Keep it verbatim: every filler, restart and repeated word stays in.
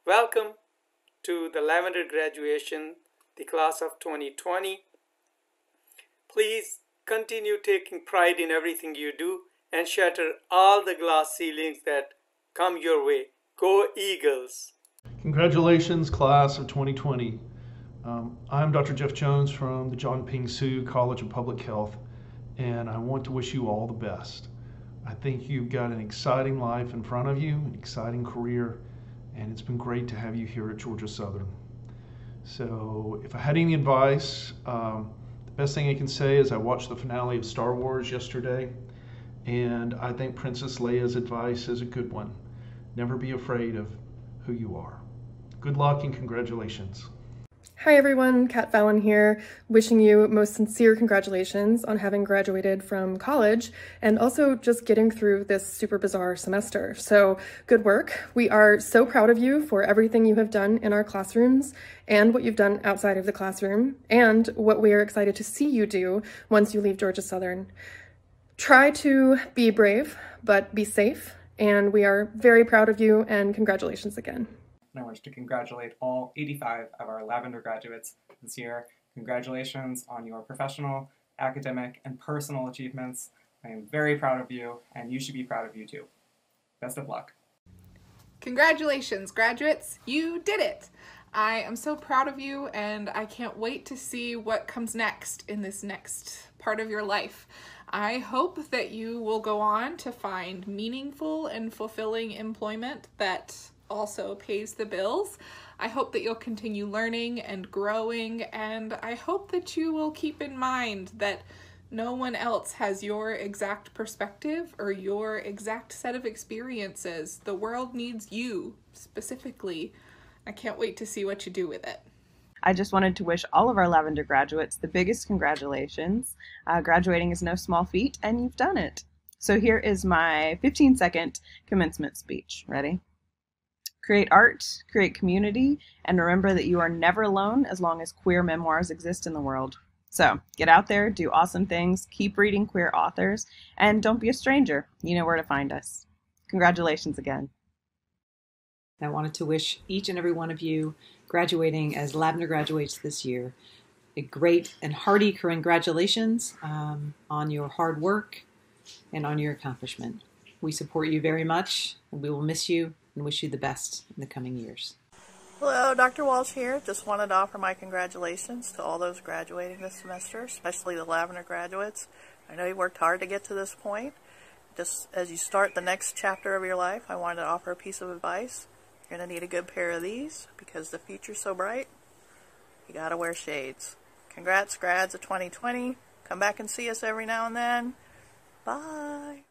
Welcome to the Lavender graduation, the class of twenty twenty. Please continue taking pride in everything you do and shatter all the glass ceilings that come your way. Go Eagles! Congratulations, class of twenty twenty. Um, I'm Doctor Jeff Jones from the John Ping Sue College of Public Health, and I want to wish you all the best. I think you've got an exciting life in front of you, an exciting career, and it's been great to have you here at Georgia Southern. So if I had any advice, um, the best thing I can say is I watched the finale of Star Wars yesterday, and I think Princess Leia's advice is a good one. Never be afraid of who you are. Good luck and congratulations. Hi everyone, Kat Fallon here, wishing you most sincere congratulations on having graduated from college and also just getting through this super bizarre semester. So good work. We are so proud of you for everything you have done in our classrooms and what you've done outside of the classroom and what we are excited to see you do once you leave Georgia Southern. Try to be brave, but be safe, and we are very proud of you and congratulations again. I wish to congratulate all eighty-five of our Lavender graduates this year. Congratulations on your professional, academic, and personal achievements. I am very proud of you, and you should be proud of you too. Best of luck. Congratulations, graduates! You did it! I am so proud of you, and I can't wait to see what comes next in this next part of your life. I hope that you will go on to find meaningful and fulfilling employment that also pays the bills. I hope that you'll continue learning and growing, and I hope that you will keep in mind that no one else has your exact perspective or your exact set of experiences. The world needs you specifically. I can't wait to see what you do with it. I just wanted to wish all of our Lavender graduates the biggest congratulations. Uh, graduating is no small feat, and you've done it. So here is my fifteen second commencement speech. Ready? Create art, create community, and remember that you are never alone as long as queer memoirs exist in the world. So get out there, do awesome things, keep reading queer authors, and don't be a stranger. You know where to find us. Congratulations again. I wanted to wish each and every one of you graduating as Lavender graduates this year a great and hearty congratulations um, on your hard work and on your accomplishment. We support you very much, and we will miss you and wish you the best in the coming years. Hello, Doctor Walsh here. Just wanted to offer my congratulations to all those graduating this semester, especially the Lavender graduates. I know you worked hard to get to this point. Just as you start the next chapter of your life, I wanted to offer a piece of advice. You're going to need a good pair of these because the future's so bright. You got to wear shades. Congrats, grads of twenty twenty. Come back and see us every now and then. Bye.